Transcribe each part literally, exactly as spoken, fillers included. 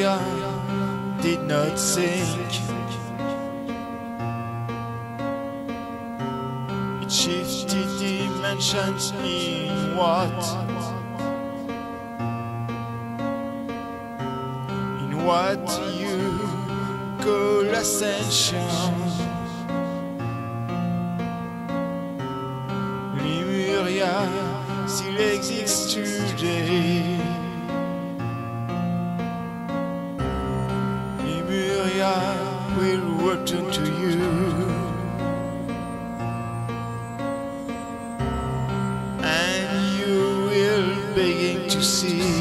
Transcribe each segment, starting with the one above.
Lemuria did not sink. It shifted dimensions in what? In what you call ascension. Lemuria still exists today. Lemuria will return to you, and you will begin to see.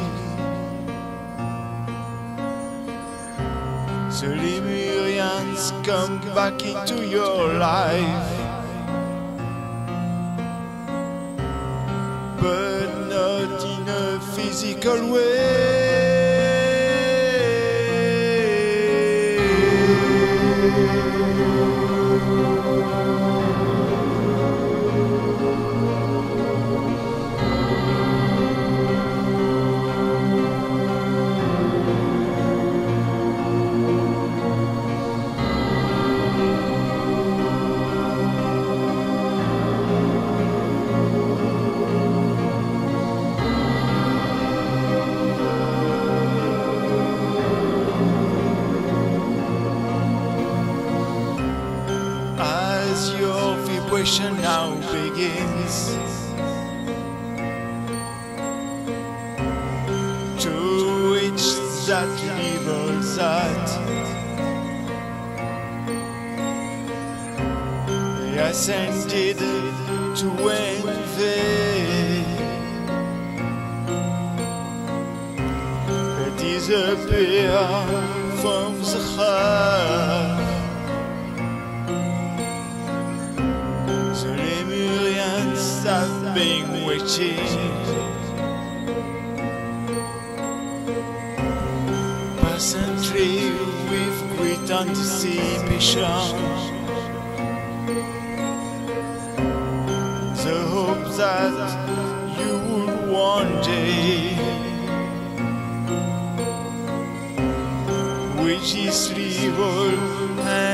The Lemurians come back into your life, but not in a physical way. As your vibration now begins to reach that level that they ascended to envy, they disappear from the earth. The Lemurians have been waiting patiently with great anticipation, the hope that you would one day reach this level